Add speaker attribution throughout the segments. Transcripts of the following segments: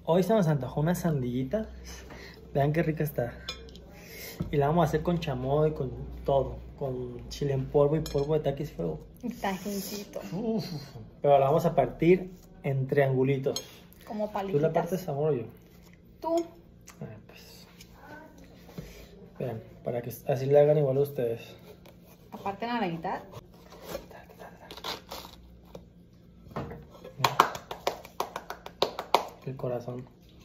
Speaker 1: Hoy se nos antojó una sandillita. Vean qué rica está. Y la vamos a hacer con chamoy, con todo. Con chile en polvo y polvo de taquis fuego.
Speaker 2: Tajincito.
Speaker 1: Pero la vamos a partir en triangulitos.
Speaker 2: Como palitos.
Speaker 1: ¿Tú la partes, amor, o yo?
Speaker 2: Tú.
Speaker 1: Pues. Vean, para que así le hagan igual a ustedes.
Speaker 2: Aparte en la mitad.
Speaker 1: El corazón.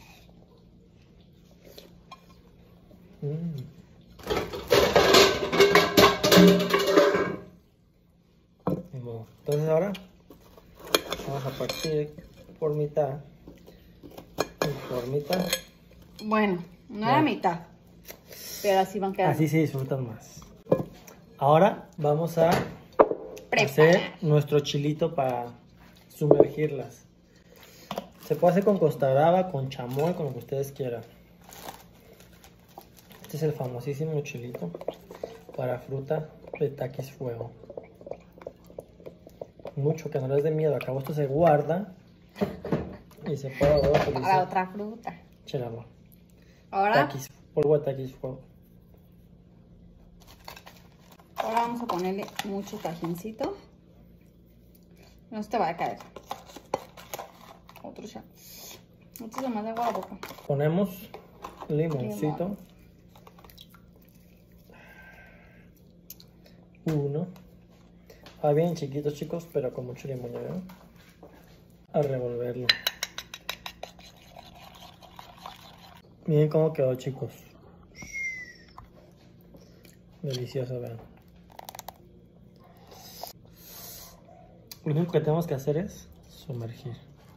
Speaker 1: Entonces ahora vamos a partir por mitad y por mitad.
Speaker 2: Bueno, no a la mitad, pero así van quedando.
Speaker 1: Así se disfrutan más. Ahora vamos a hacer nuestro chilito para sumergirlas. Se puede hacer con costa brava, con chamoy, con lo que ustedes quieran. Este es el famosísimo chilito para fruta de taquis fuego. Mucho que no les dé miedo, acá esto se guarda y se puede utilizar
Speaker 2: para otra fruta.
Speaker 1: Chelama.
Speaker 2: Ahora,
Speaker 1: polvo de taquis fuego.
Speaker 2: Ahora vamos a ponerle mucho tajincito. No se te va a caer. Otro ya. Esto se me hace agua a la boca.
Speaker 1: Ponemos limoncito. Uno. Bien chiquitos, chicos, pero con mucho limón, ¿no? A revolverlo. Miren cómo quedó, chicos. Delicioso, vean. Lo único que tenemos que hacer es sumergir.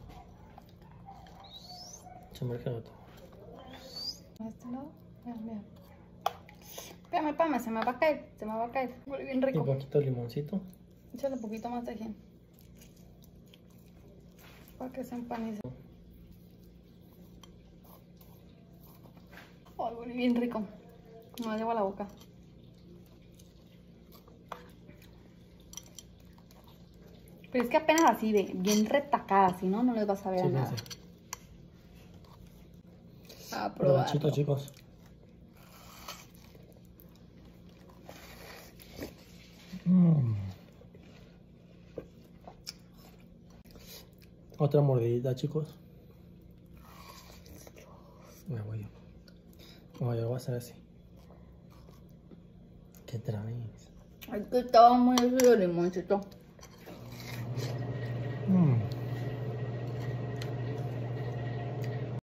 Speaker 1: Sumergirlo todo.
Speaker 2: A este lado, vean. Espérame, se me va a caer, Huele bien rico.
Speaker 1: Y un poquito de limoncito.
Speaker 2: Échale un poquito más de tajín. Para que se empanice. Ay, huele bien rico. Me lo llevo a la boca. Pero es que apenas así, bien retacada, si no, no les vas a ver a nada.
Speaker 1: Sí.
Speaker 2: A probar.
Speaker 1: Provechito, chicos. Otra mordidita, chicos. Me voy. Yo voy a hacer así. ¿Qué traes?
Speaker 2: Es que estaba muy ácido el limoncito.